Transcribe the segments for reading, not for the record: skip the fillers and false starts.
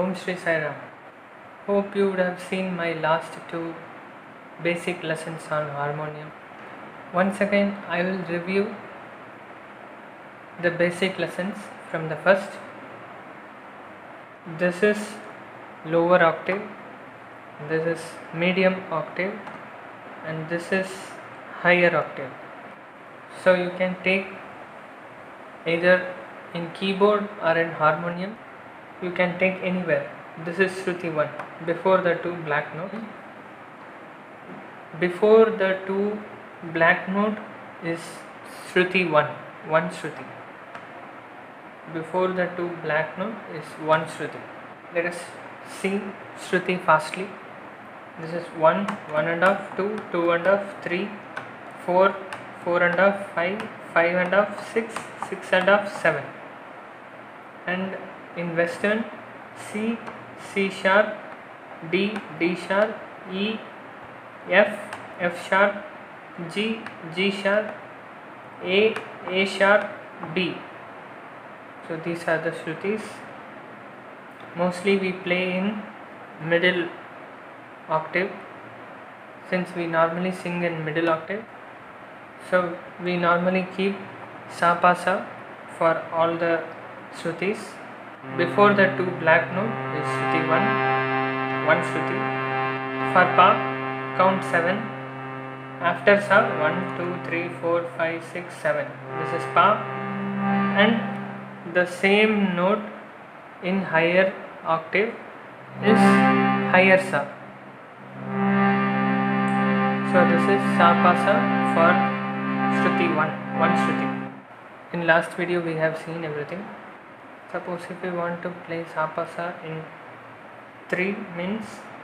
Om Shri Sai Ram. Hope you would have seen my last two basic lessons on harmonium. Once again, I will review the basic lessons from the first. This is lower octave, this is medium octave, and this is higher octave. So you can take either in keyboard or in harmonium. You can take anywhere. This is Shruti 1 before the two black notes. Before the two black note is Shruti 1 Shruti. Before the two black note is one Shruti. Let us sing Shruti fastly. This is 1, 1.5, 2, 2.5, 3, 4, 4.5, 5, 5.5, 6, 6.5, 7. And in Western, C, C sharp, D, D sharp, E, F, F sharp, G, G sharp, A, A sharp, B. So these are the Shrutis. Mostly we play in middle octave, since we normally sing in middle octave. So we normally keep sa pa sa for all the Shrutis. Before the two black note is Shruti 1 Shruti. For pa, count 7. After sa, 1, 2, 3, 4, 5, 6, 7. This is pa. And the same note in higher octave is higher sa. So this is sa pa sa for Shruti 1 Shruti. In last video we have seen everything. Suppose if we want to play sa pa sa in 3 means,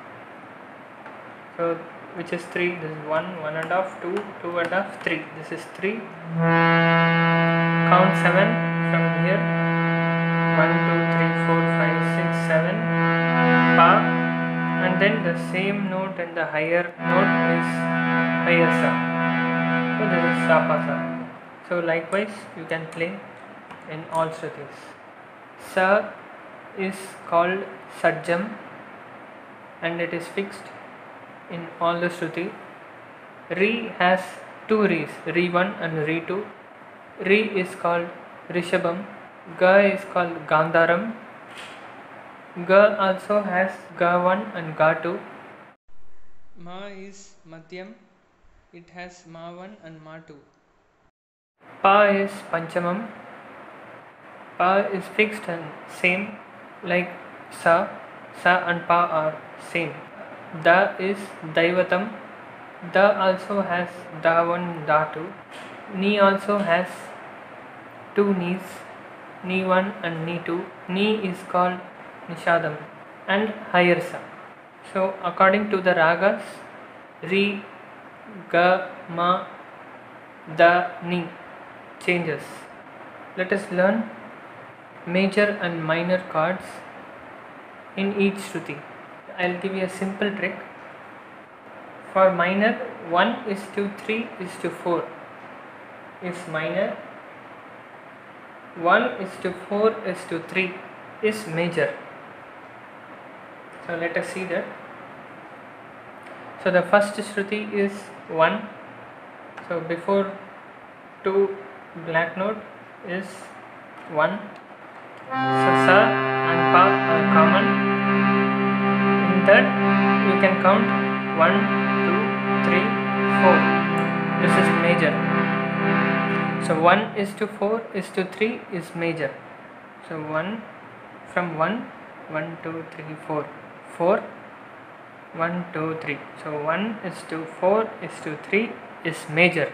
so which is 3, this is 1, 1.5, 2, 2.5, 3. This is 3. Count 7 from here. 1, 2, 3, 4, 5, 6, 7. Pa. And then the same note and the higher note is higher sa. So this is sa pa sa. So likewise you can play in all Shrutis. Sa is called Sajjam and it is fixed in all the Shruti. Re has two Re's, Re 1 and Re 2. Re is called Rishabham. Ga is called Gandharam. Ga also has Ga 1 and Ga 2. Ma is Madhyam. It has Ma 1 and Ma 2. Pa is Panchamam. Pa is fixed and same like Sa. Sa and Pa are same. Da is Daivatam. Da also has Da 1, Da 2. Ni also has two Nis. Ni 1 and Ni 2. Ni is called Nishadam and higher Sa. So according to the ragas, Re, Ga, Ma, Da, Ni changes. Let us learn major and minor chords in each Shruti. I will give you a simple trick. For minor, 1:3:4 is minor. 1:4:3 is major. So let us see that. So the first Shruti is 1. So before two black note is 1. So sa and pa are common. In that you can count 1, 2, 3, 4. This is major. So 1:4:3 is major. So 1 from 1, 1, 2, 3, 4. 4, 1, 2, 3. So 1:4:3 is major.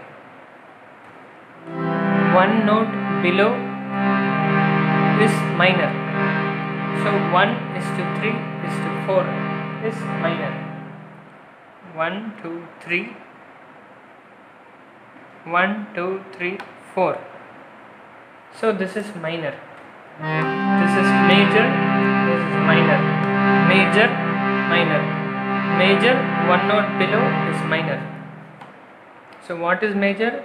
One note below is minor. So 1:3:4 is minor. 1, 2, 3. 1, 2, 3, 4. So this is minor. This is major. This is minor. Major, minor. Major, one note below is minor. So what is major?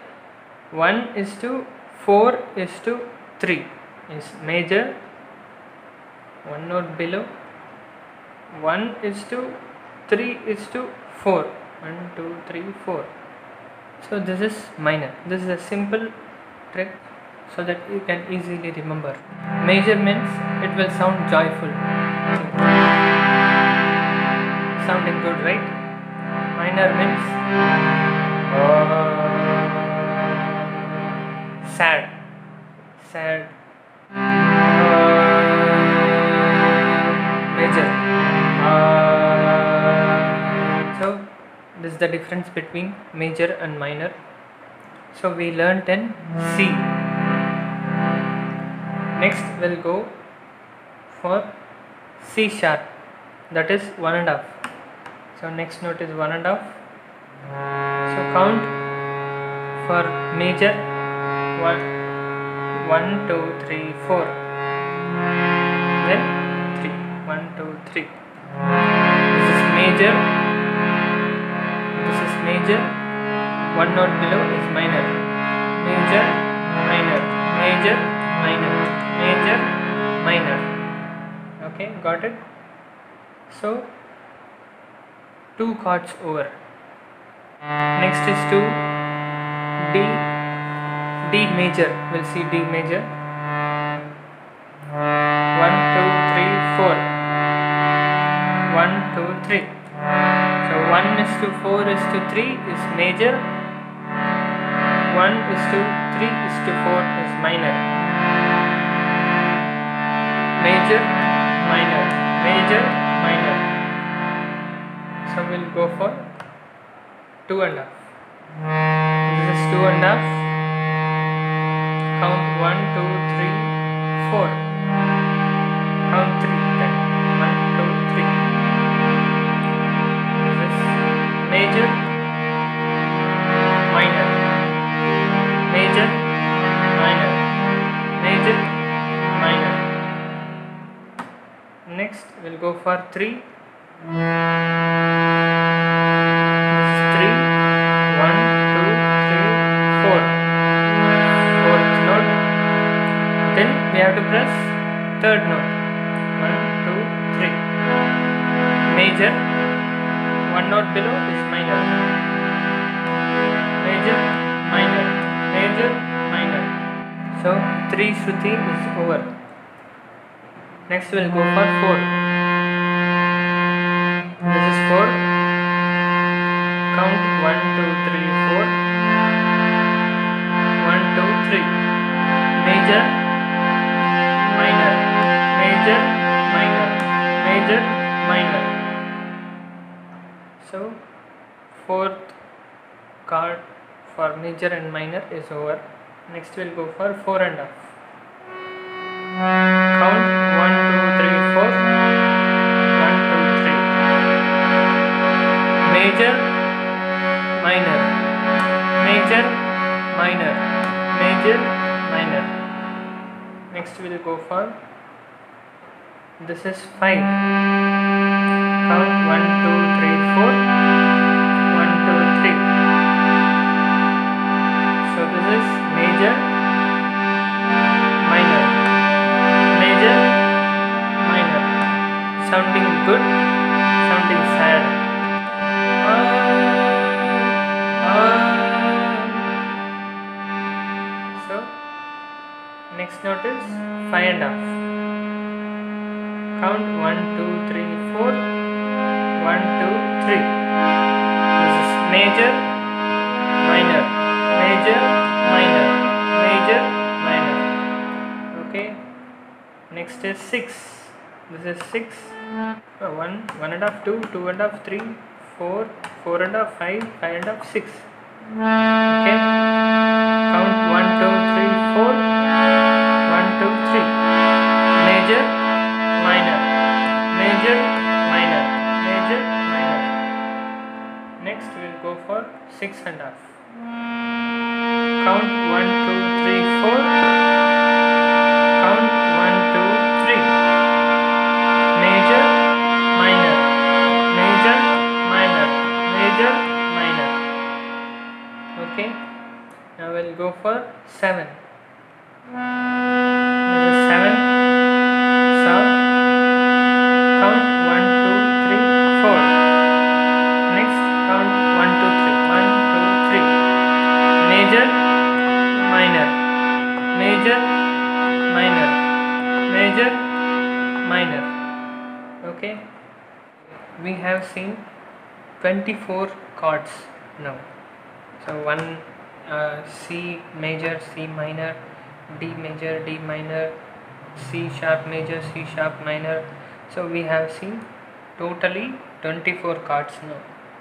1:4:3 is major. One note below 1 is to 3 is to 4. 1, 2, 3, 4. So this is minor. This is a simple trick so that you can easily remember. Major means it will sound joyful. Sounding good, right? Minor means sad. Sad. Major. So this is the difference between major and minor. So we learnt in C. Next we'll go for C sharp, that is 1.5. So next note is 1.5. So count for major 1, 2, 3, 4. Then 3. 1, 2, 3. This is major. This is major. One note below is minor. Major, minor, major, minor, major, minor. Okay, got it? So 2 chords over. Next is to D major. We'll see D major. 1, 2, 3, 4. 1, 2, 3. So 1 is to 4 is to 3 is major. 1 is to 3 is to 4 is minor. Major, minor, major, minor. So we'll go for 2.5. This is 2.5. Count 1, 2, 3, 4. Count 3. Then 1, 2, 3. This is major, minor, major, minor, major, minor. Next we'll go for 3. This is 3. 1, 2, 3, 4. Fourth note. Then we have to press third note. 1, 2, 3. Major. One note below is minor. Major, minor, major, minor. So 3 Shruti is over. Next we'll go for 4. This is 4. Count 1, 2, 3, 4. 1, 2, 3. Major, minor, major, minor, major, minor. So fourth chord for major and minor is over. Next we'll go for 4.5. Count 1, 2, 3, 4. 1, 2, 3. Major, minor, major, minor, major, minor. Next we'll go for, this is 5. Count 1, 2, 3, 4. 1, 2, 3. So this is major, minor, major, minor. Sounding good, sounding sad. So next note is 5.5. Count 1, 2, 3, 4. 1, 2, 3. This is major, minor, major, minor, major, minor. Okay. Next is 6. This is 6. 1, 1.5, 2, 2.5, 3, 4, 4.5, 5, 5.5, 6. Okay. Count 1, 2, 3, 4. 1, 2, 3. Major, minor, major, minor, major, minor. Next we'll go for 6.5. Count 1, 2, 3, 4. Count 1, 2, 3. Major, minor, major, minor, major, minor. Okay. Now we'll go for 7. This is 7. So count 1, 2, we have seen 24 chords now. So one C major, C minor, D major, D minor, C sharp major, C sharp minor. So we have seen totally 24 chords now.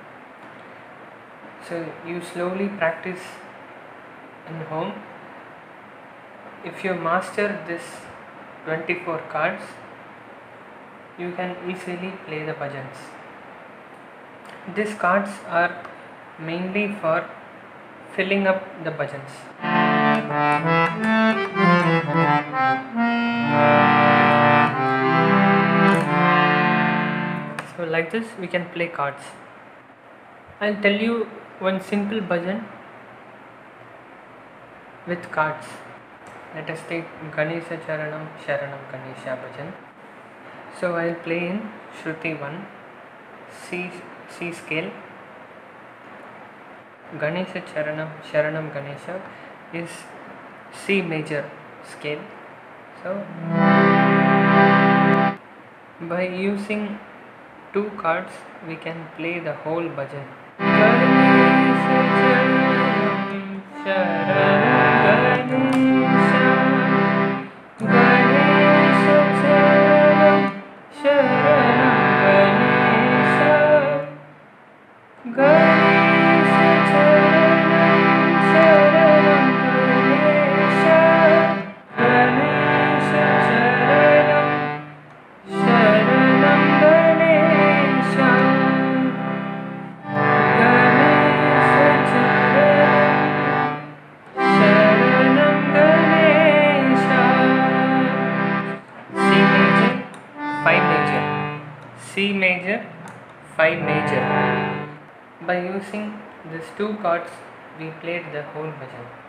So you slowly practice in home. If you master this 24 chords, you can easily play the bhajans. These chords are mainly for filling up the bhajans. So like this we can play chords. I'll tell you one simple bhajan with chords. Let us take Ganesha Charanam Sharanam Ganesha bhajan. So I'll play in Shruti 1, C scale. Ganesha Charanam Sharanam Ganesha is C major scale. So by using two chords we can play the whole bhajan. Ganesha Charanam Sharanam Ganesha, Ganesha Charanam Sharanam Ganesha, Ganesha Charanam Sharanam Ganesha, Ganesha Charanam Sharanam Ganesha, Ganesha Charanam Sharanam Ganesha. C major, 5 major, C major, 5 major. By using these two chords, we played the whole bhajan.